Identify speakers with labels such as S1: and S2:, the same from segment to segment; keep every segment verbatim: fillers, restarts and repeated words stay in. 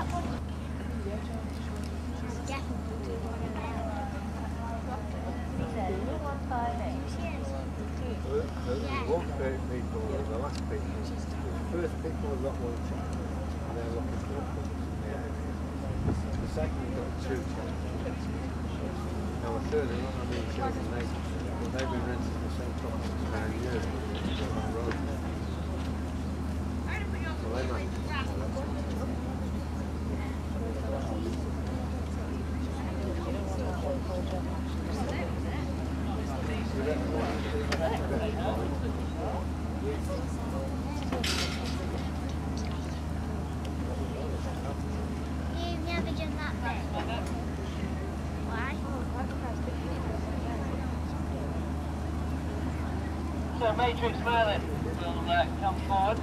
S1: One first people were the last people. The first people have got one child, and they're looking for a couple in the area. The second got two children. Now a third are not having children, they, but they've been renting the same property for nine years. On the road. Well, they might.
S2: You've never done that bit. Why?
S3: So Matrix Merlin will uh, come forward.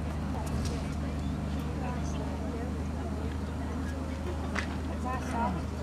S2: Stop.